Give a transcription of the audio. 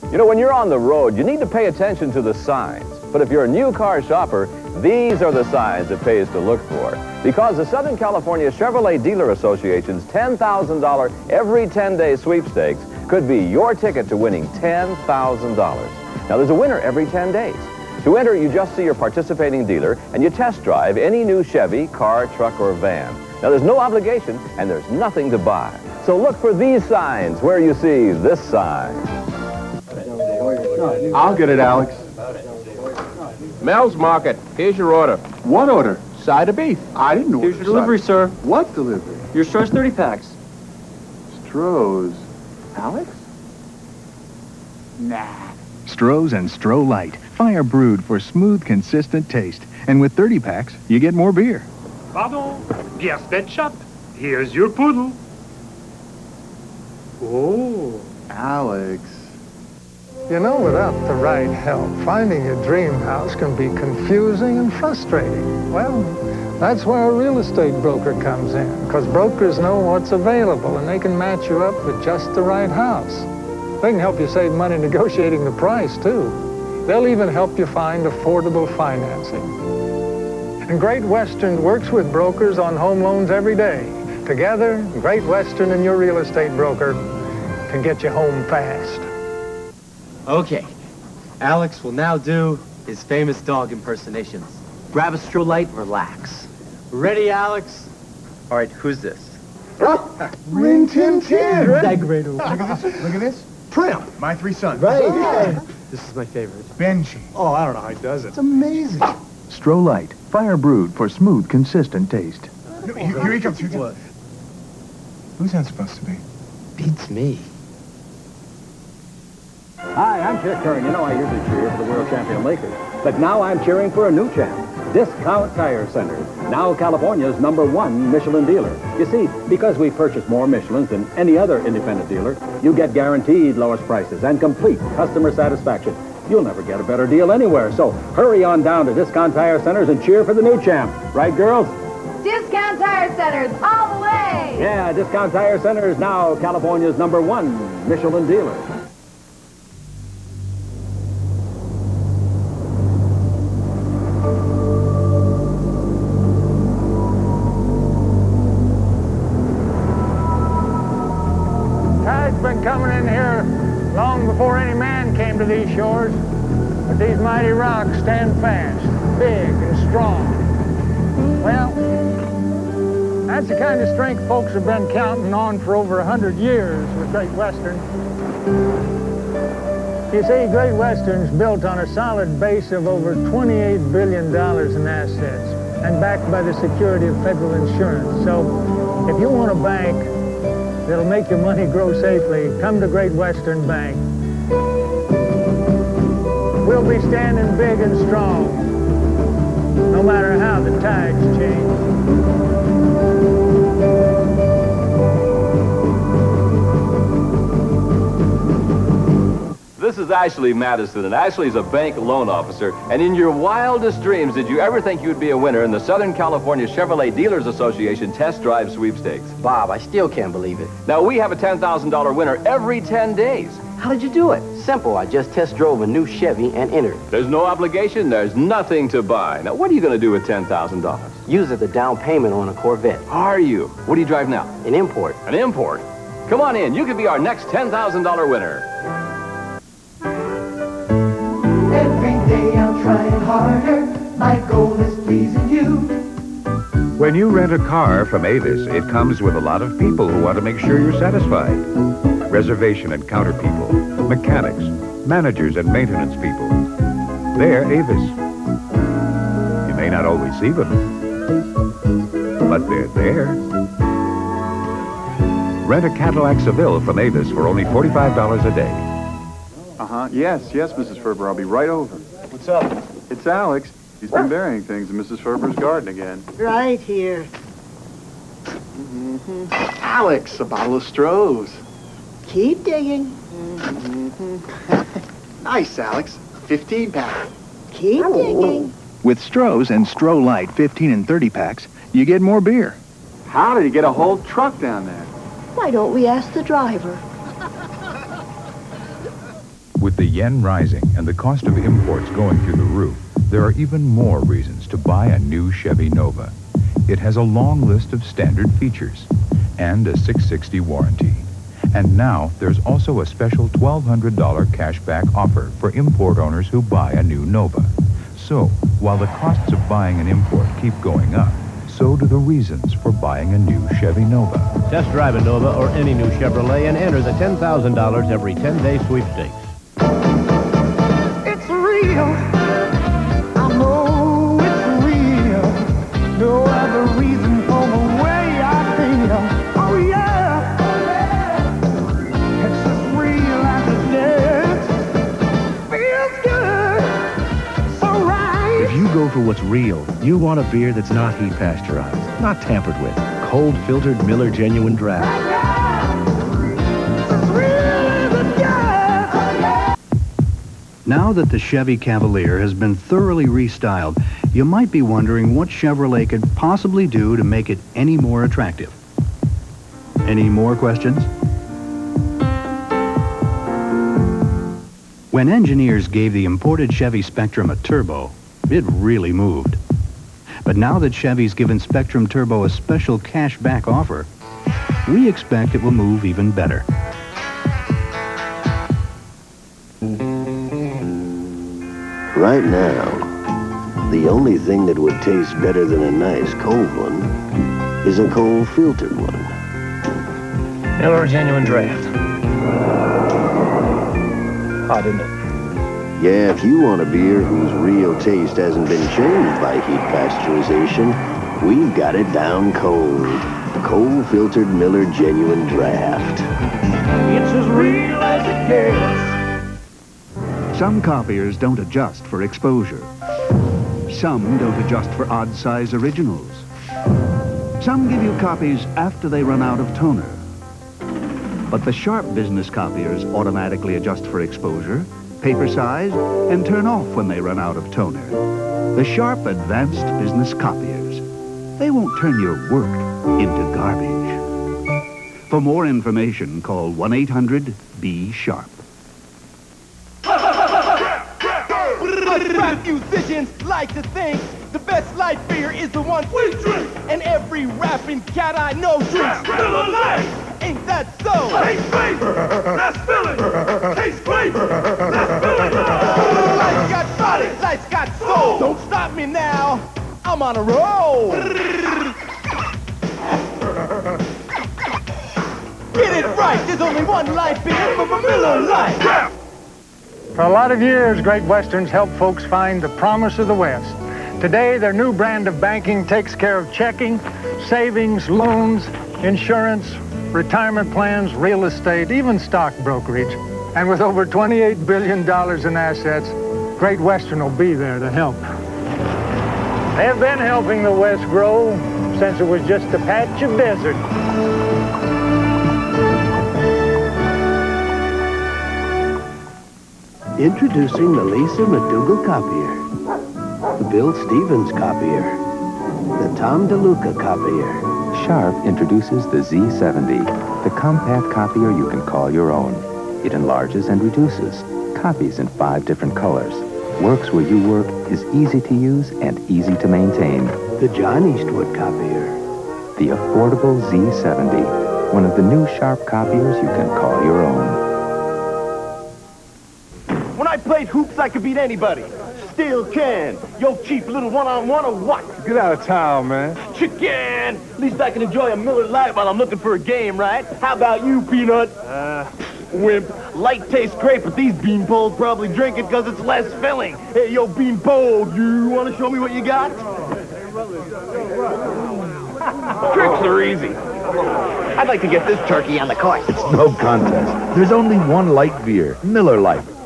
You know, when you're on the road, you need to pay attention to the signs. But if you're a new car shopper, these are the signs it pays to look for. Because the Southern California Chevrolet Dealer Association's $10,000 every 10-day sweepstakes could be your ticket to winning $10,000. Now, there's a winner every 10 days. To enter, you just see your participating dealer and you test drive any new Chevy, car, truck, or van. Now, there's no obligation and there's nothing to buy. So look for these signs where you see this sign. I'll get it, Alex. Mel's Market. Here's your order. What order? Side of beef. I didn't order. Here's your delivery, sir. What delivery? Your Stroh's 30 packs. Stroh's. Alex? Nah. Stroh's and Stroh Light. Fire brewed for smooth, consistent taste. And with 30 packs, you get more beer. Pardon? Yes, pet shop. Here's your poodle. Oh. Alex. You know, without the right help, finding your dream house can be confusing and frustrating. Well, that's where a real estate broker comes in, because brokers know what's available, and they can match you up with just the right house. They can help you save money negotiating the price, too. They'll even help you find affordable financing. And Great Western works with brokers on home loans every day. Together, Great Western and your real estate broker can get you home fast. Okay. Alex will now do his famous dog impersonations. Grab a Stroh Light, relax. Ready, Alex? All right, who's this? Rin Tin Tin. Look at this. Look at this. Trim. My 3 sons. Right. This is my favorite. Benji. Oh, I don't know how he does it. It's amazing. Stroh Light. Fire brewed for smooth, consistent taste. Here he comes. What? Who's that supposed to be? Beats me. Hi, I'm Chick Kern. You know I usually cheer for the world champion Lakers. But now I'm cheering for a new champ, Discount Tire Center. Now California's #1 Michelin dealer. You see, because we purchase more Michelins than any other independent dealer, you get guaranteed lowest prices and complete customer satisfaction. You'll never get a better deal anywhere. So hurry on down to Discount Tire Centers and cheer for the new champ. Right, girls? Discount Tire Centers, all the way! Yeah, Discount Tire Center is now California's #1 Michelin dealer. Been coming in here long before any man came to these shores. But these mighty rocks stand fast, big and strong. Well, that's the kind of strength folks have been counting on for over 100 years with Great Western. You see, Great Western's built on a solid base of over $28 billion in assets and backed by the security of federal insurance. So if you want a bank that'll make your money grow safely, come to Great Western Bank. We'll be standing big and strong, no matter how the tides change. This is Ashley Madison, and Ashley's a bank loan officer. And in your wildest dreams, did you ever think you'd be a winner in the Southern California Chevrolet Dealers Association Test Drive Sweepstakes? Bob, I still can't believe it. Now, we have a $10,000 winner every 10 days. How did you do it? Simple. I just test drove a new Chevy and entered. There's no obligation. There's nothing to buy. Now, what are you going to do with $10,000? Use it as a down payment on a Corvette. Are you? What do you drive now? An import. An import? Come on in. You could be our next $10,000 winner. Every day I'm trying harder. My goal is pleasing you. When you rent a car from Avis, it comes with a lot of people who want to make sure you're satisfied. Reservation and counter people, mechanics, managers and maintenance people. They're Avis. You may not always see them, but they're there. Rent a Cadillac Seville from Avis for only $45 a day. Yes, Mrs. Ferber. I'll be right over. What's up? It's Alex. He's been burying things in Mrs. Ferber's garden again. Right here. Alex, a bottle of Stroh's. Keep digging. Nice, Alex. 15-pack. Keep digging. With Stroh's and Stroh Light 15 and 30 packs, you get more beer. How did he get a whole truck down there? Why don't we ask the driver? With the yen rising and the cost of imports going through the roof, there are even more reasons to buy a new Chevy Nova. It has a long list of standard features and a 660 warranty. And now there's also a special $1,200 cashback offer for import owners who buy a new Nova. So, while the costs of buying an import keep going up, so do the reasons for buying a new Chevy Nova. Test drive a Nova or any new Chevrolet and enter the $10,000 every 10-day sweepstakes. It's real. I know it's real. No other reason for the way I feel. Oh yeah. It's as real as it gets. Feels good. So right. If you go for what's real, you want a beer that's not heat pasteurized, not tampered with. Cold filtered Miller Genuine Draft. Now that the Chevy Cavalier has been thoroughly restyled, you might be wondering what Chevrolet could possibly do to make it any more attractive. Any more questions? When engineers gave the imported Chevy Spectrum a turbo, it really moved. But now that Chevy's given Spectrum Turbo a special cash-back offer, we expect it will move even better. Right now, the only thing that would taste better than a nice cold one is a cold filtered one. Miller Genuine Draft. Hot, isn't it? Yeah, if you want a beer whose real taste hasn't been changed by heat pasteurization, we've got it down cold. Cold filtered Miller Genuine Draft. It's as real as it gets. Some copiers don't adjust for exposure. Some don't adjust for odd size originals. Some give you copies after they run out of toner. But the Sharp business copiers automatically adjust for exposure, paper size, and turn off when they run out of toner. The Sharp Advanced Business Copiers. They won't turn your work into garbage. For more information, call 1-800-BE-SHARP. Rap musicians like to think the best light beer is the one we drink. And every rapping cat I know drinks Miller Lite. Ain't that so? Taste flavor, that's Miller. Taste flavor, that's Miller. Lights got body, lights got soul. Don't stop me now, I'm on a roll. Get it right, there's only one light beer from a Miller Lite. For a lot of years, Great Westerns helped folks find the promise of the West. Today, their new brand of banking takes care of checking, savings, loans, insurance, retirement plans, real estate, even stock brokerage. And with over $28 billion in assets, Great Western will be there to help. They've been helping the West grow since it was just a patch of desert. Introducing the Lisa McDougall copier, the Bill Stevens copier, the Tom DeLuca copier. Sharp introduces the Z70, the compact copier you can call your own. It enlarges and reduces, copies in 5 different colors, works where you work, is easy to use and easy to maintain. The John Eastwood copier. The affordable Z70, one of the new Sharp copiers you can call your own. When I played hoops, I could beat anybody. Still can. Yo, cheap little one-on-one or what? Get out of town, man. Chicken! At least I can enjoy a Miller Lite while I'm looking for a game, right? How about you, Peanut? Wimp. Light tastes great, but these beanpoles probably drink it because it's less filling. Hey, yo, beanpole, you want to show me what you got? Tricks are easy. I'd like to get this turkey on the course. It's no contest. There's only one light beer, Miller Lite.